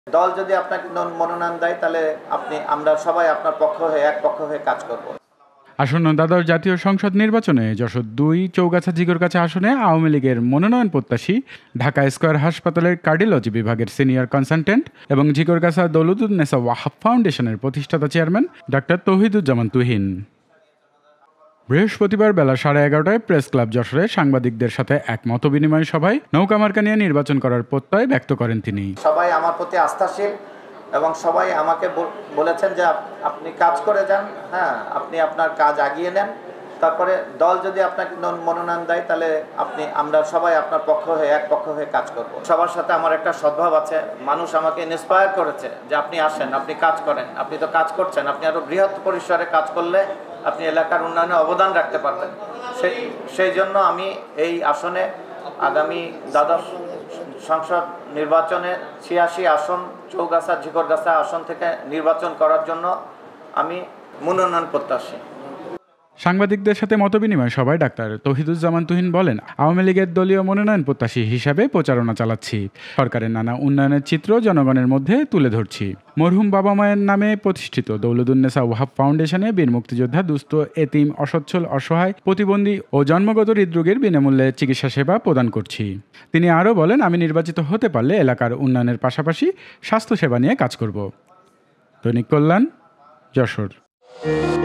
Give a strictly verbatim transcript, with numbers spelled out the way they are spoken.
দল যদি আপনাকে মনোনয়ন দেয় তাহলে আপনি আমরা সবাই আপনার পক্ষ হয়ে এক পক্ষ হয়ে কাজ করব। আসন্ন দ্বাদশ জাতীয় সংসদ নির্বাচনে যশোর দুই চৌগাছা জিগরগাছা আসনে আওয়ামী লীগের মনোনয়ন প্রত্যাশী ঢাকা স্কয়ার হাসপাতালের কার্ডিওলজি বিভাগের সিনিয়র কনসালটেন্ট এবং জিগরগাছা দৌলতুন্নেসা ওয়াহাব ফাউন্ডেশনের প্রতিষ্ঠাতা চেয়ারম্যান ডক্টর তৌহিদুজ্জামান তুহিন বৃহস্পতিবার বেলা সাড়ে এগারোটায় প্রেস ক্লাব যশোরে সাংবাদিকদের সাথে এক মতবিনিময় সভায় নৌকা মার্কা নিয়ে নির্বাচন করার প্রত্যয় ব্যক্ত করেন তিনি। সবাই আমার প্রতি আস্থাশীল এবং সবাই আমাকে বলেছেন যে আপনি কাজ করে যান, হ্যাঁ আপনি আপনার কাজ আগিয়ে নেন, তারপরে দল যদি আপনাকে মনোনয়ন দেয় তাহলে আপনি আমরা সবাই আপনার পক্ষ হয়ে এক পক্ষ হয়ে কাজ করব। সবার সাথে আমার একটা সদ্ভাব আছে, মানুষ আমাকে ইন্সপায়ার করেছে যে আপনি আসেন, আপনি কাজ করেন, আপনি তো কাজ করছেন, আপনি আরো বৃহৎ পরিসরে কাজ করলে আপনি এলাকার উন্নয়নে অবদান রাখতে পারবেন। সেই সেই জন্য আমি এই আসনে আগামী দ্বাদশ সংসদ নির্বাচনে ছিয়াশি আসন চৌগাছা ঝিকরগাছা আসন থেকে নির্বাচন করার জন্য আমি মনোনয়ন প্রত্যাশী। সাংবাদিকদের সাথে মতবিনিময় সভায় ডাক্তার তৌহিদুজ্জামান তুহিন বলেন, আওয়ামী লীগের দলীয় মনোনয়ন প্রত্যাশী হিসাবে প্রচারণা চালাচ্ছি, সরকারের নানা উন্নয়নের চিত্র জনগণের মধ্যে তুলে ধরছি। মরহুম বাবা মায়ের নামে প্রতিষ্ঠিত দৌলতুন্নেসা ওয়াহাব ফাউন্ডেশনে বীর মুক্তিযোদ্ধা, দুস্থ, এতিম, অসচ্ছল, অসহায়, প্রতিবন্ধী ও জন্মগত হৃদরোগের বিনামূল্যে চিকিৎসা সেবা প্রদান করছি। তিনি আরও বলেন, আমি নির্বাচিত হতে পারলে এলাকার উন্নয়নের পাশাপাশি স্বাস্থ্যসেবা নিয়ে কাজ করব। দৈনিক কল্যাণ, যশোর।